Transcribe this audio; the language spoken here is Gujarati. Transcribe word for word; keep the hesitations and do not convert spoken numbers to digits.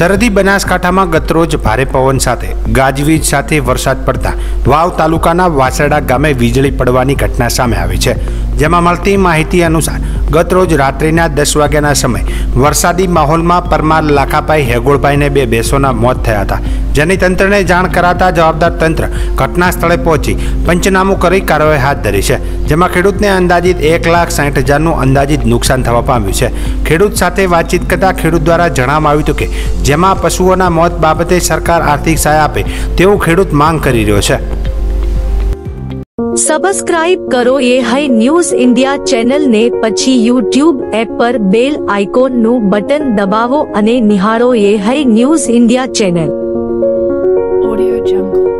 સરહદી બનાસકાંઠામાં ગતરોજ ભારે પવન સાથે ગાજવીજ સાથે વરસાદ પડતા વાવ તાલુકાના વાસરડા ગામે વીજળી પડવાની ઘટના સામે આવી છે। જેમાં મળતી માહિતી અનુસાર ગતરોજ રાત્રિના દસ વાગ્યાના સમયે વરસાદી માહોલમાં પરમાર લાખાભાઈ હેગોળભાઈને બે ભેંસોના મોત થયા હતા, જેની તંત્રને જાણ કરાતા જવાબદાર તંત્ર ઘટના સ્થળે પહોંચી પંચનામું કરી કાર્યવાહી હાથ ધરી છે। જેમાં ખેડૂતને અંદાજિત એક લાખ સાઠ હજારનું અંદાજિત નુકસાન થવા પામ્યું છે। ખેડૂત સાથે વાતચીત કરતા ખેડૂત દ્વારા જણાવવામાં આવ્યું હતું કે જેમાં પશુઓના મોત બાબતે સરકાર આર્થિક સહાય આપે તેવું ખેડૂત માંગ કરી રહ્યો છે। સબસ્ક્રાઇબ કરો એ હાઈ ન્યૂઝ ઇન્ડિયા ચેનલ ને પછી યુટ્યુબ એપ પર બેલ આઇકોન નું બટન દબાવો અને નિહાળો એ high news India channel. Audio જંગલ।